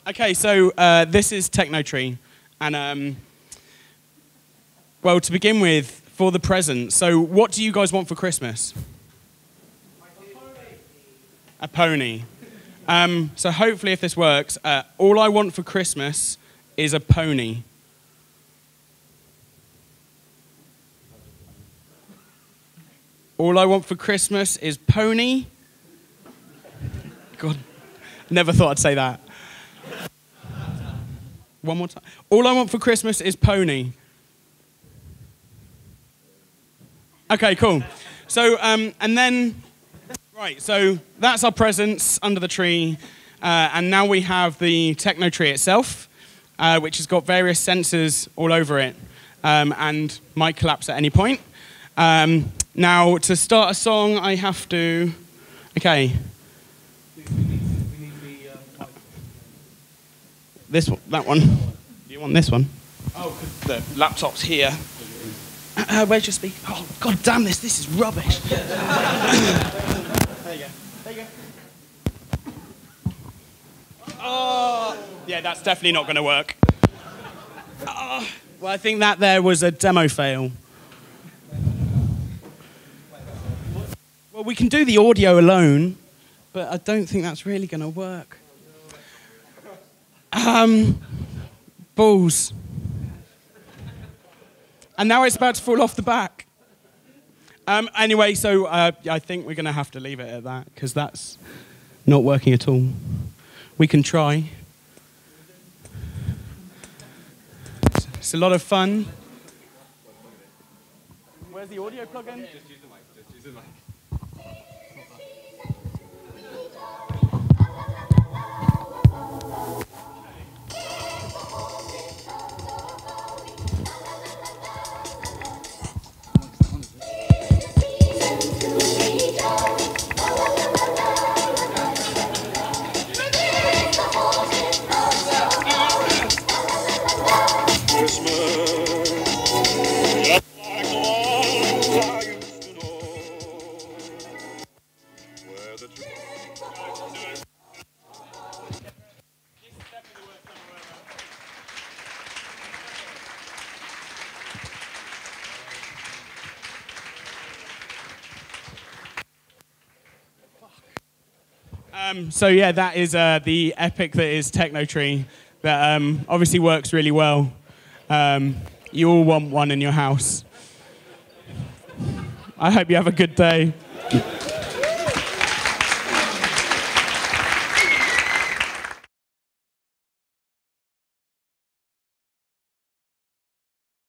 Okay, so this is Technotree, and well, to begin with, for the present, so what do you guys want for Christmas? A pony. So hopefully, if this works, all I want for Christmas is a pony. All I want for Christmas is pony. God, never thought I'd say that. One more time. All I want for Christmas is pony. Okay, cool. So, and then, right, so that's our presents under the tree. And now we have the Technotree itself, which has got various sensors all over it and might collapse at any point. Now, to start a song, I have to... Okay. This one, that one. Do you want this one? Oh, the laptop's here. Where's your speaker? Oh, god damn this! This is rubbish. There you go. There you go. Oh, yeah, that's definitely not going to work. Oh, well, I think that there was a demo fail. Well, we can do the audio alone, but I don't think that's really going to work. Balls. And now it's about to fall off the back. Anyway, so I think we're going to have to leave it at that, because that's not working at all. We can try. It's a lot of fun. Where's the audio plug-in? Just use the mic. Just use the mic. So yeah, that is the epic that is Technotree, that obviously works really well. You all want one in your house. I hope you have a good day.